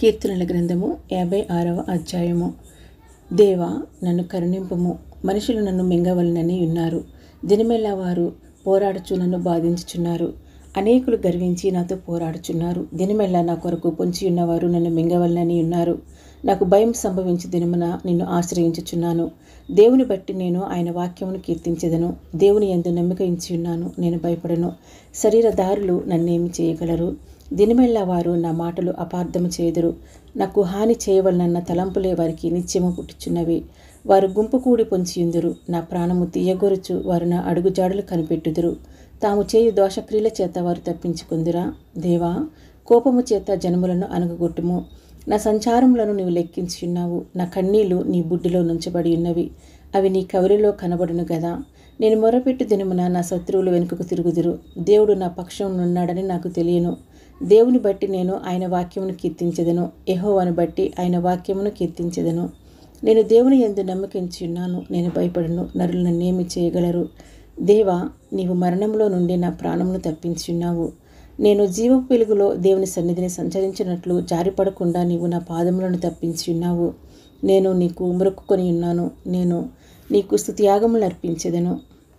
కీర్తనల గ్రంథము 56వ అధ్యాయము. దేవా, నన్ను కరుణింపుము. మనుషులు నన్ను మింగవలనని ఉన్నారు. దినమెల్లా వారు పోరాడుచు నన్ను బాధించుచున్నారు. అనేకులు గర్వించి నాతో పోరాడుచున్నారు. దినమెల్లా నా కొరకు పొంచి ఉన్నవారు నన్ను మింగవలనని ఉన్నారు. నాకు భయం సంభవించి దినమున నిన్ను ఆశ్రయించుచున్నాను. దేవుని బట్టి నేను ఆయన వాక్యమును కీర్తించెదను. దేవుని యందు నమ్మిక ఉంచి ఉన్నాను, నేను భయపడను. శరీరదారులు నన్నేమి చేయగలరు? దినమెల్లా వారు నా మాటలు అపార్థము చేయుదురు. నాకు హాని చేయవలనన్న తలంపులే వారికి నిత్యము పుట్టుచున్నవి. వారు గుంపు కూడి పొంచియుందురు. నా ప్రాణము తీయగొరుచు వారు నా అడుగుజాడలు కనిపెట్టుదురు. తాము చేయు దోషక్రియల చేత వారు తప్పించుకుందురా? దేవా, కోపము చేత జనములను అనగగొట్టుము. నా సంచారములను నీవు లెక్కించి ఉన్నావు. నా కన్నీళ్లు నీ బుడ్డిలో నుంచబడి ఉన్నవి. అవి నీ కవరిలో కనబడును గదా. నేను మొరపెట్టు దినమున నా శత్రువులు వెనుకకు తిరుగుదురు. దేవుడు నా పక్షం ఉన్నాడని నాకు తెలియను. దేవుని బట్టి నేను ఆయన వాక్యమును కీర్తించెదను. యెహోవాను బట్టి ఆయన వాక్యమును కీర్తించెదను. నేను దేవుని యందు నమ్మకించి ఉన్నాను, నేను భయపడను. నరులు నన్నేమి చేయగలరు? దేవా, నీవు మరణంలో నుండి నా ప్రాణమును తప్పించి ఉన్నావు. నేను జీవపు వెలుగులో దేవుని సన్నిధిని సంచరించినట్లు జారిపడకుండా నీవు నా పాదములను తప్పించి ఉన్నావు. నేను నీకు మొక్కుకొని ఉన్నాను. నేను నీకు స్తుతియాగములు అర్పించెదను.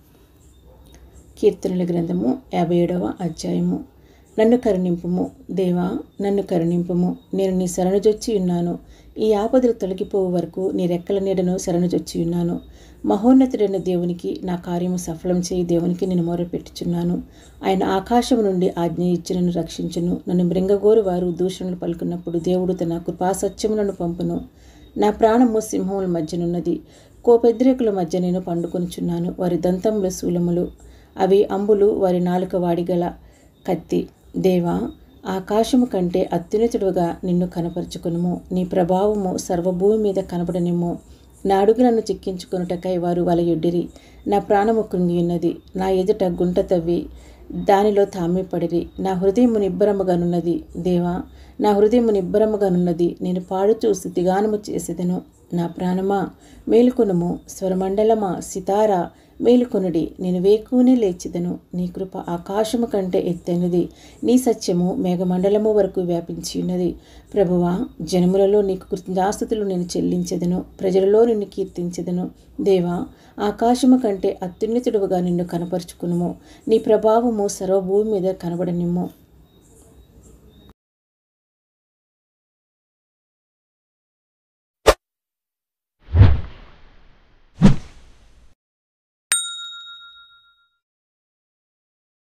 కీర్తనల గ్రంథము 57వ అధ్యాయము. నన్ను కరుణింపుము. దేవా, నన్ను కరుణింపుము. నేను నీ శరణుజొచ్చి ఉన్నాను. ఈ ఆపదలు తొలగిపోవు వరకు నీ రెక్కల నీడను శరణుజొచ్చి ఉన్నాను. మహోన్నతుడైన దేవునికి, నా కార్యము సఫలం చేయి దేవునికి నేను మొరపెట్టుచున్నాను. ఆయన ఆకాశము నుండి ఆజ్ఞ ఇచ్చి నన్ను రక్షించును. నన్ను మృంగగోరు వారు దూషణలు పలుకున్నప్పుడు దేవుడు తన కృపాసత్యములను పంపును. నా ప్రాణము సింహముల మధ్యనున్నది. కోపెద్రేకుల మధ్య నేను పండుకొనుచున్నాను. వారి దంతములు శూలములు, అవి అంబులు, వారి నాలుక వాడిగల కత్తి. దేవా, ఆకాశము కంటే అత్యున్నతుడుగా నిన్ను కనపరుచుకునుము. నీ ప్రభావము సర్వభూమి మీద కనబడనిమ్ము. నా అడుగులను చిక్కించుకొనుటకై వారు వలయొడ్డిరి. నా ప్రాణము కృంగి ఉన్నది. నా ఎదుట గుంట తవ్వి దానిలో తామే పడిరి. నా హృదయము నిబ్బరముగానున్నది. దేవా, నా హృదయము నిబ్బరముగానున్నది. నేను పాడుచూ స్తుతిగానము చేసేదను. నా ప్రాణమా, మేలుకొనుము. స్వరమండలమా, సితారా, మేలుకొనుడి. నేను వేకునే లేచెదను. నీ కృప ఆకాశము కంటే ఎత్తైనది. నీ సత్యము మేఘమండలము వరకు వ్యాపించి ఉన్నది. ప్రభువా, జనములలో నీకు కృతజ్ఞతాస్తుతులు నేను చెల్లించెదను. ప్రజలలో నిన్ను కీర్తించెదను. దేవా, ఆకాశము కంటే అత్యున్నతుడుగా నిన్ను కనపరుచుకునుము. నీ ప్రభావము సర్వభూమి మీద కనబడనిమ్ము.